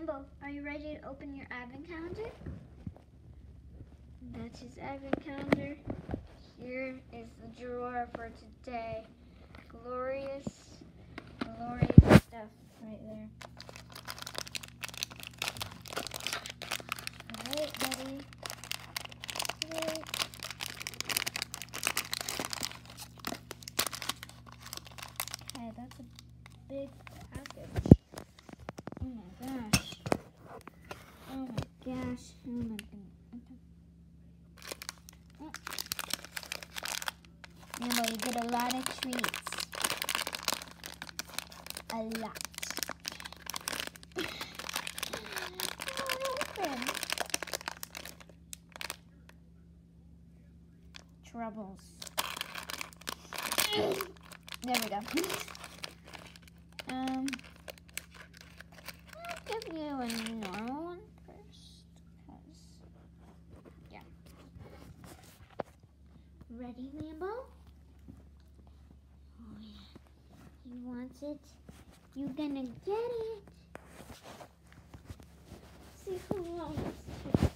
Lambo, are you ready to open your advent calendar? That's his advent calendar. Here is the drawer for today. Glorious stuff right there. Alright, buddy. Wait. Okay, that's a big package. Oh my gosh. Oh my gosh. Oh my goodness. Lambo, you get a lot of treats. A lot. Open. Troubles. There we go. I'll give you a normal one first, cause yeah. Ready, Lambo? Oh yeah. He wants it. You're gonna get it. See who wants to.